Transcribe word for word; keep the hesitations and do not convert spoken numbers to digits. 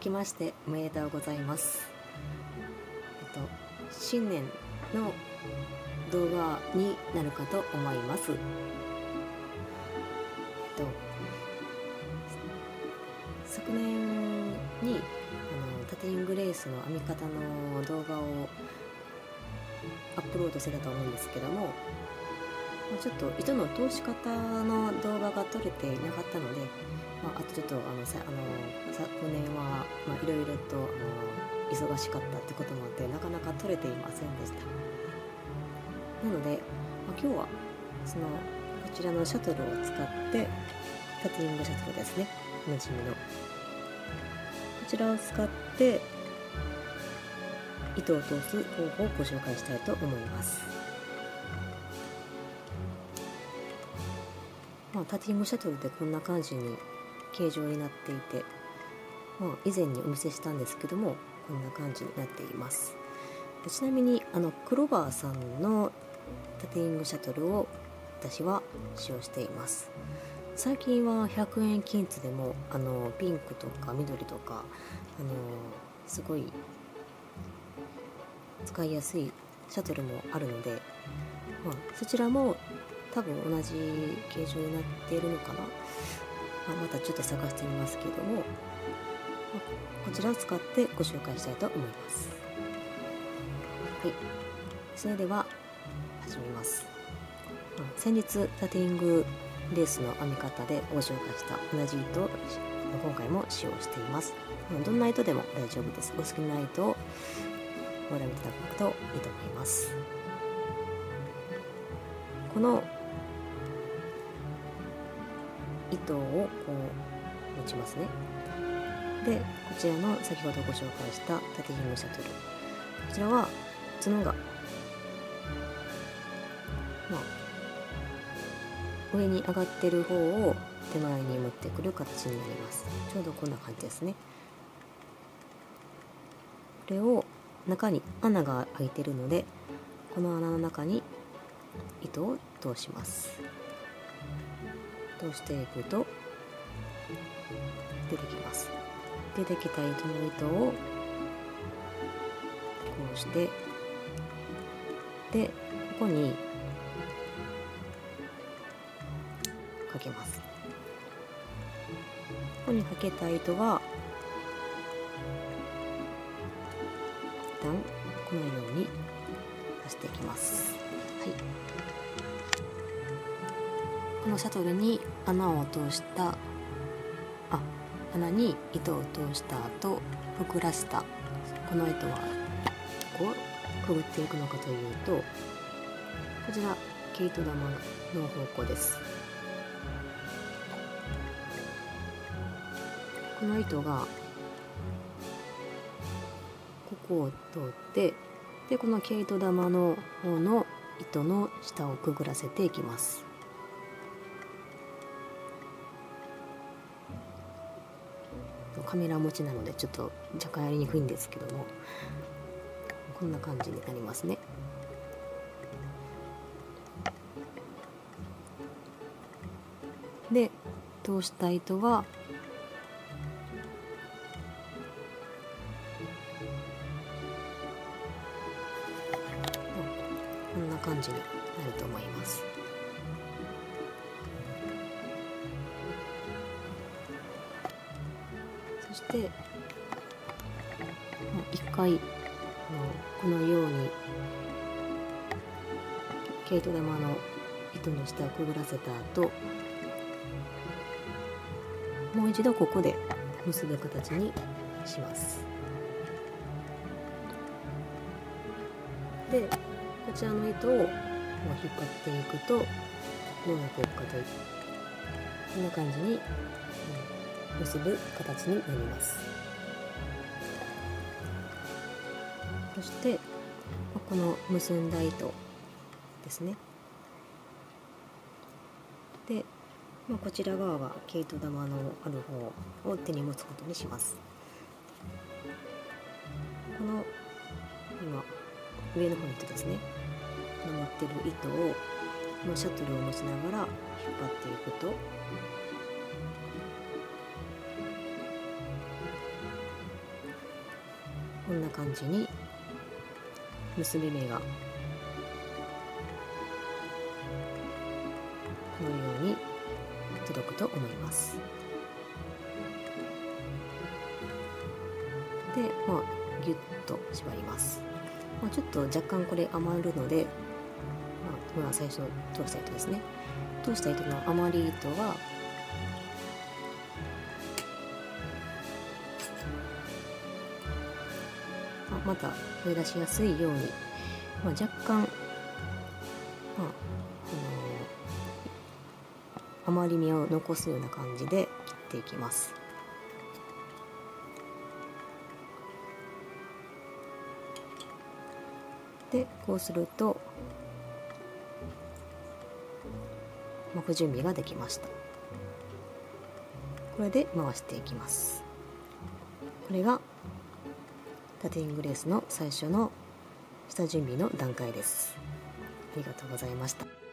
きましておめでとうございます。えっと新年の動画になるかと思います。えっと昨年にあのタティングレースの編み方の動画をアップロードしてたと思うんですけども、ちょっと糸の通し方の動画が撮れていなかったので、まあ、あとちょっとあのさあの昨年は、まあ、いろいろとあの忙しかったってこともあってなかなか撮れていませんでした。なので、まあ、今日はそのこちらのシャトルを使ってタティングシャトルですね、おなじみのこちらを使って糸を通す方法をご紹介したいと思います。まあ、タティングシャトルってこんな感じに形状になっていて、まあ、以前にお見せしたんですけどもこんな感じになっています。ちなみにあのクロバーさんのタティングシャトルを私は使用しています。最近はひゃくえん均一でもあのピンクとか緑とかあのすごい使いやすいシャトルもあるので、まあ、そちらも多分同じ形状になっているのかな、まあ、またちょっと探してみますけども、まあ、こちらを使ってご紹介したいと思います。はい、それでは始めます。まあ、先日タティングレースの編み方でご紹介した同じ糸を今回も使用しています。まあ、どんな糸でも大丈夫です。お好きな糸をご覧いただくといいと思います。この糸をこう持ちますね。で、こちらの先ほどご紹介したタティングシャトル、こちらは角が、まあ、上に上がってる方を手前に持ってくる形になります。ちょうどこんな感じですね。これを中に穴が開いているので、この穴の中に糸を通します。通していくと出てきます。出てきた糸の糸をこうして、でここにかけます。ここにかけた糸は一旦このように出していきます。はい、このシャトルに穴を通したあ穴に糸を通した後膨らしたこの糸はこうくぐっていくのかというと、こちら毛糸玉の方向です。この糸がここを通って、でこの毛糸玉の方の糸の下をくぐらせていきます。カメラ持ちなのでちょっと若干やりにくいんですけども、こんな感じになりますね。で通した糸はこんな感じになると思います。そして一回このように毛糸玉の糸の下をくぐらせた後、もう一度ここで結ぶ形にします。でこちらの糸を引っ張っていくとどうなっていくかというこんな感じに結ぶ形になります。そしてこの結んだ糸ですね。で、まあ、こちら側は毛糸玉のある方を手に持つことにします。この今上の方の糸ですね、この持ってる糸をこのシャトルを持ちながら引っ張っていくと、 こんな感じに結び目がこのように届くと思います。で、まあギュッと縛ります。まあ、ちょっと若干これ余るので、まあ、まあ最初通した糸ですね。通した糸の余り糸はまた取り出しやすいように、まあ、若干、まああのー、余り目を残すような感じで切っていきます。でこうすると巻く準備ができました。これで回していきます。これがタテイングレースの最初の下準備の段階です。ありがとうございました。